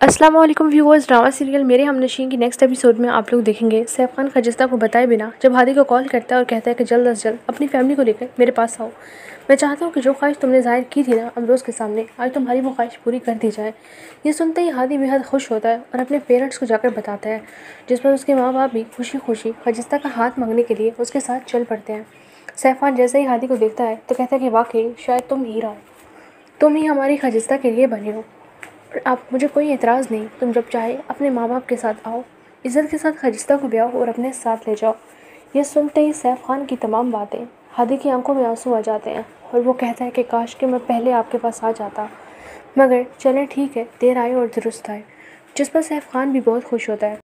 अस्सलाम वालेकुम viewers. Drama serial मेरे हमनशीं की नेक्स्ट एपिसोड में आप लोग देखेंगे सैफ खान खजिस्ता को बताए बिना जब हादी को कॉल करता है और कहता है कि जल्द अज जल्द अपनी फैमिली को लेकर मेरे पास आओ। मैं चाहता हूँ कि जो ख्वाहिश तुमने जाहिर की थी ना अमरोज़ के सामने, आज तुम्हारी वो ख्वाहिश पूरी कर दी जाए। ये सुनते ही हादी बेहद खुश होता है और अपने पेरेंट्स को जाकर बताता है, जिस पर उसके माँ बाप भी खुशी खुशी खजिस्ता का हाथ मांगने के लिए उसके साथ चल पड़ते हैं। सैफ खान जैसे ही हादी को देखता है तो कहता है कि वाकई शायद तुम हीरा हो, तुम ही हमारी खजिस्ता के लिए बने हो। आप मुझे कोई एतराज़ नहीं, तुम जब चाहे अपने माँ बाप के साथ आओ, इज़्ज़त के साथ खजिस्ता को ब्याहो और अपने साथ ले जाओ। यह सुनते ही सैफ खान की तमाम बातें हादी की आंखों में आंसू आ जाते हैं और वो कहता है कि काश कि मैं पहले आपके पास आ जाता, मगर चलें ठीक है, देर आए और दुरुस्त आए। जिस पर सैफ खान भी बहुत खुश होता है।